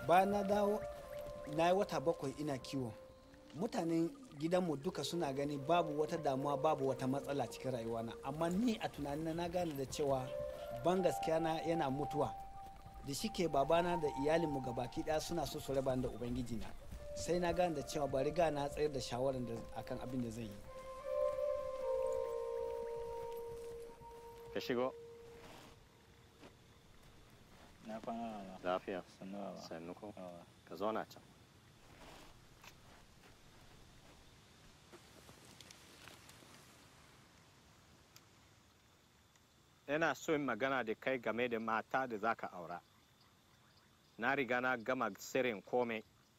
Bayan na dawo na yi wata 7 ina kiwo. Mutanen gidanmu duka suna gani babu wata damuwa, babu wata matsala cikin rayuwana, amma ni a tunanina na gane da cewa ban gaskiya na yana mutuwa. Da shike babana da iyalinmu gabaki ɗaya suna so su raba da ubangijina, sai na gane da cewa ba riga na tsayar da shawarar da akan abin da zai yi. Ka shigo. Na kwana baba. Lafiya. Sannu baba. Sannu ko? Ka zauna can. Ina so in magana da kai game da mata da zaka aura. Na riga na gama sirrin komai.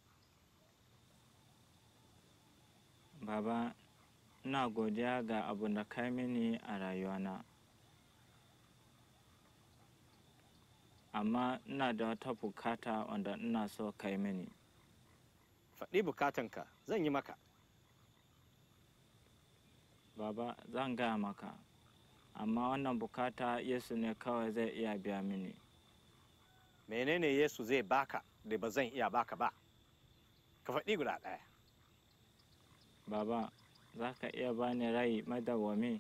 Baba, ina godiya ga abu da kai mini a rayuwana. Amma ina da wata bukata wanda ina so kai mini. Faɗi bukatanka, zan yi maka. Baba, zan gaya maka. Amma wannan bukata Yesu ne kawai zai iya biya mini. Menene Yesu zai baka da ba zan iya baka ba? Ka faɗi guda ɗaya. Baba, za ka iya bani rai madawwami?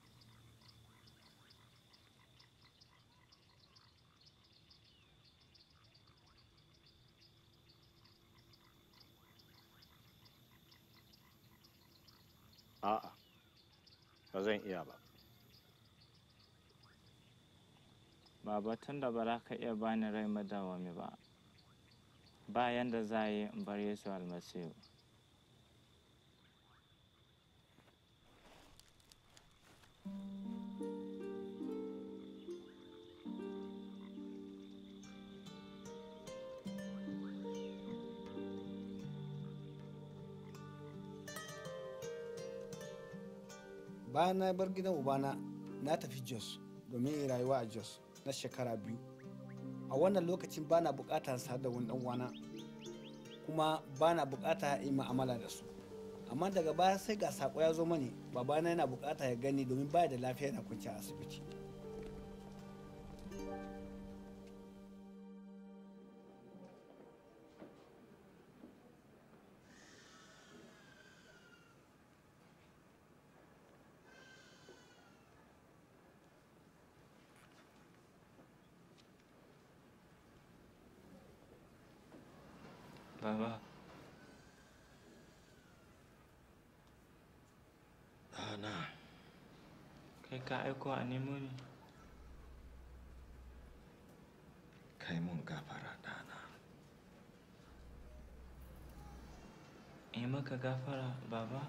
A'a, ba zan iya ba. Baba, tun da ba za ka iya bani rai madawwami ba, bayan da za yi in bar Yesu almasihu. Bayan na bar gidan ubana na tafi Jos domin in rayuwa a Jos na shekara 2. A wannan lokacin bana bukatar sa da wani wana, kuma bana bukata in ma'amala da su. Amma daga baya sai ga sako ya zo mani, babana yana bukata ya gani domin baya da lafiya, yana kwanci a asibiti. Baba. Ɗana. Kai ka aiko a nemo ni? Kai mun gafara ɗana. In maka gafara, Baba?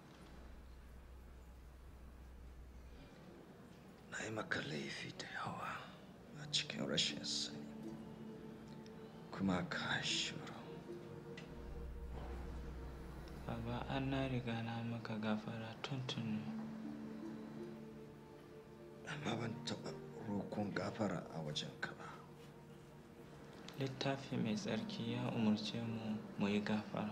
Na yi maka laifi da yawa a cikin rashin sani, kuma ka shiru. Baba, an na riga na maka gafara tuntuni. Amma ban taɓa roƙon gafara a wajenka ba. Littafi mai tsarki ya umarce mu yi gafara.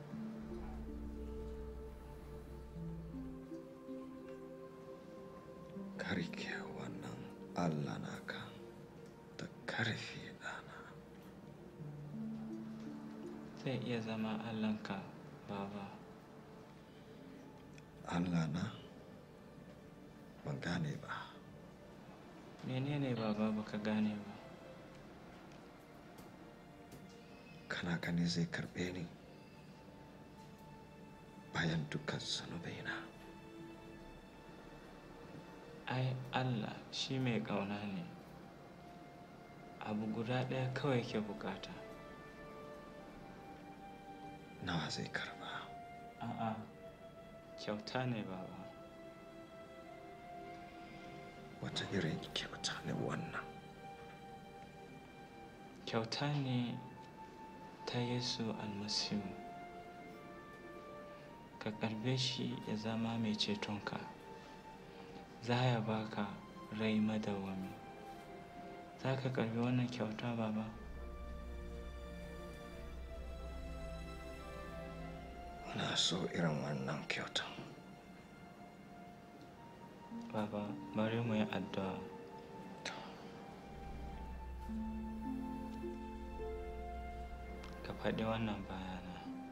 Ka rike wannan Allah naka da ƙarfi ɗana. Zai iya zama Allahnka, Baba. Allah na? Ban gane ba. Menene Baba baka gane ba? Kana gani zai karɓe ni bayan dukkan zunubaina? Ai, Allah shi mai ƙauna ne. Abu guda ɗaya kawai ke bukata. Nawa zai karɓa? A'a, kyauta ne, Baba. Wata irin kyauta ne wannan? Kyauta ne ta Yesu almasihu. Ka karbe shi ya zama mai cetonka. Za ya baka rai madawwami. Za ka karbi wannan kyauta, Baba? Na so irin wannan kyautan. Baba, bari mu yi addu'a. faɗi wannan bayana.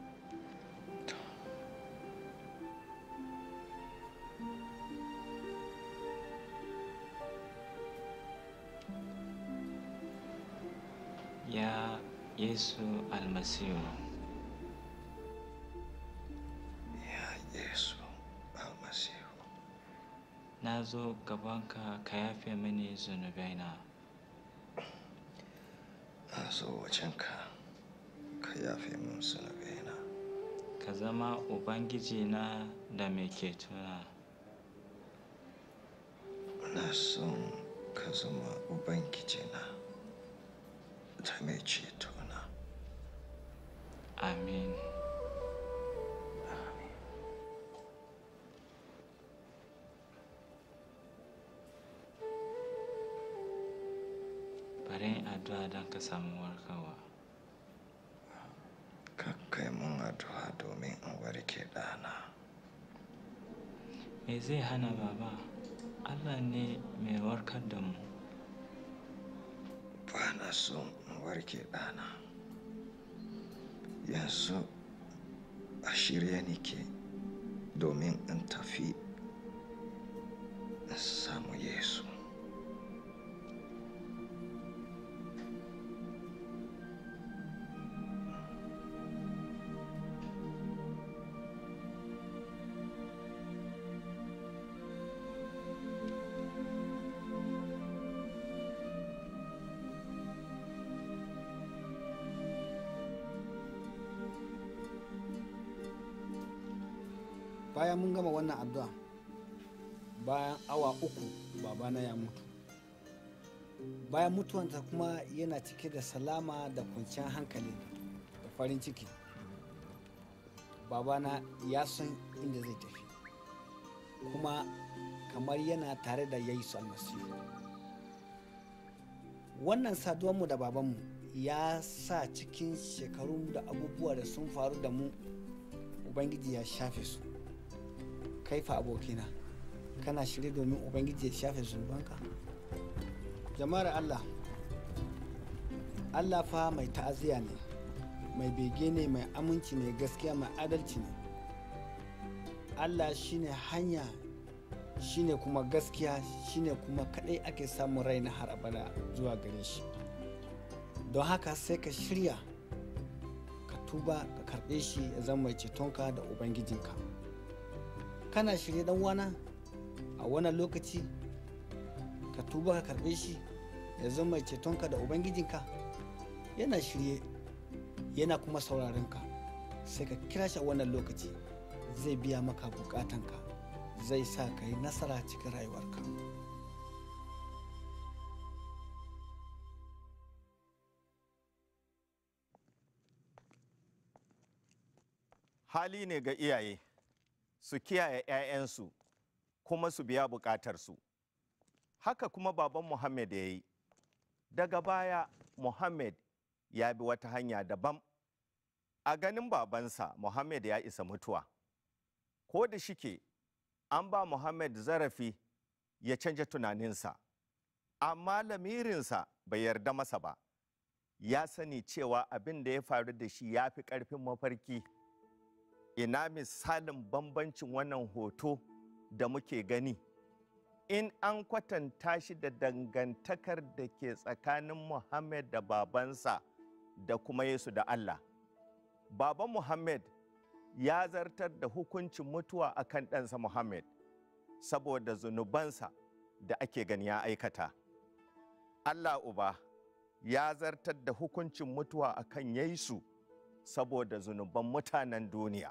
Ya Yesu almasihu, ya Yesu almasihu, na zo gabanka ka yafe mini zunubaina. na zo wajenka ka yafe min zunubaina. Ka zama Ubangijina da mai cetona. Na son ka zama Ubangijina da mai cetona. Amin. Bari in addu'a don ka samu warkarwa. Ka kai mun addu'a domin in warke ɗana. Me zai hana Baba? Allah ne mai warkar da mu. Ba na son in warke ɗana. Yanzu a shirye nake domin in tafi in samu Yesu. Bayan mun gama wannan addu'a, bayan awa 3 babana ya mutu. Bayan mutuwansa kuma yana cike da salama da kwanciyar hankali da farin ciki. Babana ya san inda zai tafi, kuma kamar yana tare da Yesu almasihu. Wannan saduwanmu da babanmu ya sa cikin shekarun da abubuwa da sun faru da mu, Ubangiji ya shafe su. Kai fa abokina, kana shirye domin Ubangiji ya shafe zunubanka? Jama'ar Allah, Allah fa mai ta'aziyya ne, mai bege ne, mai aminci ne, gaskiya, mai adalci ne. Allah shine hanya, shine kuma gaskiya, shine kuma kadai ake samun rai na har abada zuwa gare shi. Don haka sai ka shirya, ka tuba, ka karɓe shi ya zama mai cetonka da Ubangijinka. Kana shirye dan wana a wannan lokaci ka tuba ka karɓe shi ya zama mai cetonka da Ubangijinka? Yana shirye, yana kuma sauraronka. Sai ka kira shi a wannan lokaci, zai biya maka bukatanka, zai sa ka yi nasara cikin rayuwarka. Hali ne ga iyaye su kiyaye 'ya'yansu kuma su biya bukatarsu. Haka kuma baban Muhammad ya yi. Daga baya Muhammad ya bi wata hanya daban. A ganin babansa Muhammad ya isa mutuwa. Ko da shike an ba Muhammad zarafi ya canja tunaninsa, amma lamirinsa bai yarda masa ba. Ya sani cewa abin da ya faru da shi ya fi ƙarfin mafarki. Ina misalin bambancin wannan hoto da muke gani in an kwatanta shi da dangantakar da ke tsakanin Muhammad da babansa da kuma Yesu da Allah. Baban Muhammad ya zartar da hukuncin mutuwa akan ɗansa Muhammad saboda zunubansa da ake gani ya aikata. Allah Uba ya zartar da hukuncin mutuwa akan Yesu saboda zunuban mutanen duniya.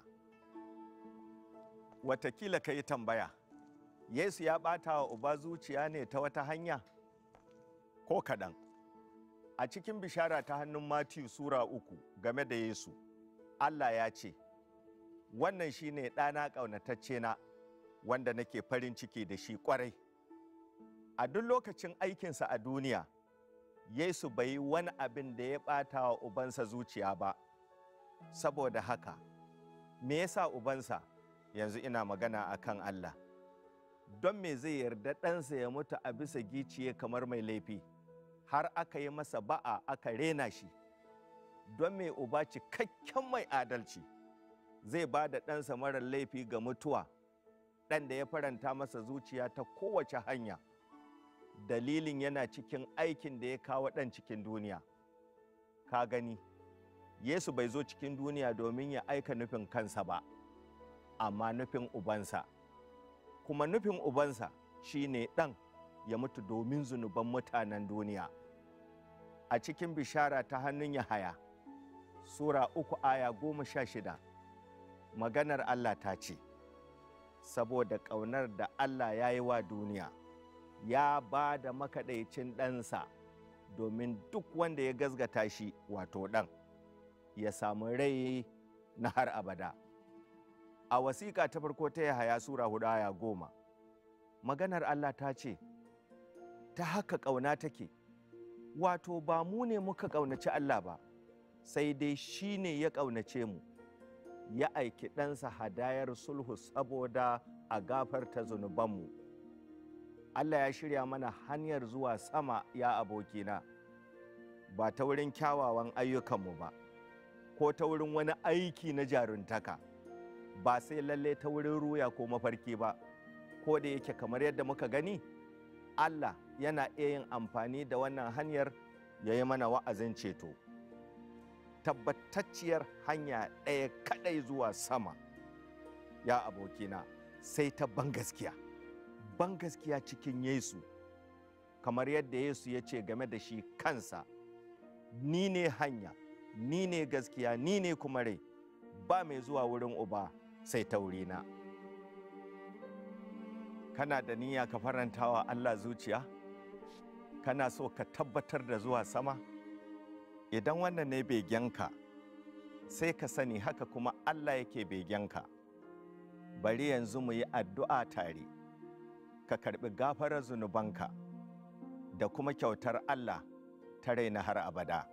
Watakila ka yi tambaya, Yesu ya ɓata wa Uba zuciya ne ta wata hanya? Ko kaɗan. A cikin bishara ta hannun Matiyu Sura 3 game da Yesu, Allah ya ce, wannan shi ne ɗana ƙaunatacce na wanda nake farin ciki da shi ƙwarai. A duk lokacin aikinsa a duniya, Yesu bai yi wani abin da ya ɓata wa Ubansa zuciya ba. Saboda haka, me yasa Ubansa, yanzu ina magana a kan Allah, don me zai yarda ɗansa ya mutu a bisa giciye kamar mai laifi, har aka yi masa ba'a aka rena shi? don mai uba cikakken mai adalci zai ba da ɗansa marar laifi ga mutuwa, ɗan da ya faranta masa zuciya ta kowace hanya, dalilin yana cikin aikin da ya kawo ɗan cikin duniya. Ka gani, Yesu bai zo cikin duniya domin ya aika nufin kansa ba, amma nufin ubansa. Kuma nufin ubansa shine ɗan ya mutu domin zunuban mutanen duniya. A cikin bishara ta hannun Yahaya, Sura 3 aya 16, maganar Allah ta ce, saboda ƙaunar da Allah ya yi wa duniya, ya ba da makaɗaicin ɗansa domin duk wanda ya gazgata shi, wato ɗan, ya samu rai na har abada. A wasiƙa ta farko ta Yahaya Sura 4 aya 10, maganar Allah ta ce, ta haka ƙauna take, wato ba mu ne muka ƙaunaci Allah ba, sai dai shi ne ya ƙaunace mu, ya aiki ɗansa hadayar sulhu saboda a gafarta zunubanmu. Allah ya shirya mana hanyar zuwa sama, ya abokina, ba ta wurin kyawawan ayyukanmu ba, ko ta wurin wani aiki na jaruntaka, ba sai lalle ta wurin ruya ko mafarki ba, ko da yake kamar yadda muka gani, Allah yana iya yin amfani da wannan hanyar ya yi mana wa'azin ceto. Tabbatacciyar hanya ɗaya kaɗai zuwa sama, ya abokina, sai ta bangaskiya. Bangaskiya cikin Yesu, kamar yadda Yesu ya ce game da shi kansa, ni ne hanya, ni ne gaskiya, ni ne kuma rai, ba mai zuwa wurin Uba sai ta wurina. Kana da niyya ka farantawa Allah zuciya? Kana so ka tabbatar da zuwa sama? Idan wannan ne begenka, sai ka sani haka kuma Allah yake begenka. Bari yanzu mu yi addu'a tare, ka karɓi gafarar zunubanka da kuma kyautar Allah ta raina har abada.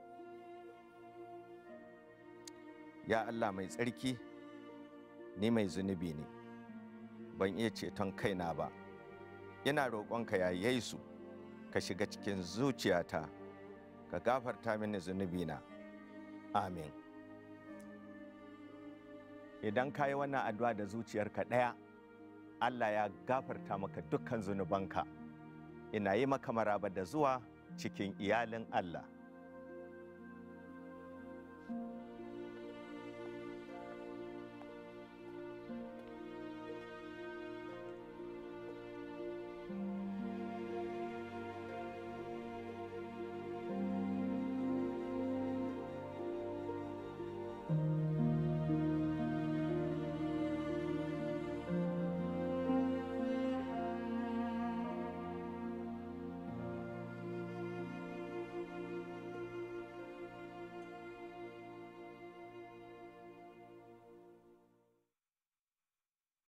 Ya Allah mai tsarki, ni mai zunubi ne, ban iya ceton kaina ba. Ina roƙonka ya Yesu, ka shiga cikin zuciyata, ka gafarta mini zunubina. Amin. Idan ka yi wannan addu'a da zuciyarka ɗaya, Allah ya gafarta maka dukkan zunubanka. Ina yi maka maraba da zuwa cikin iyalin Allah.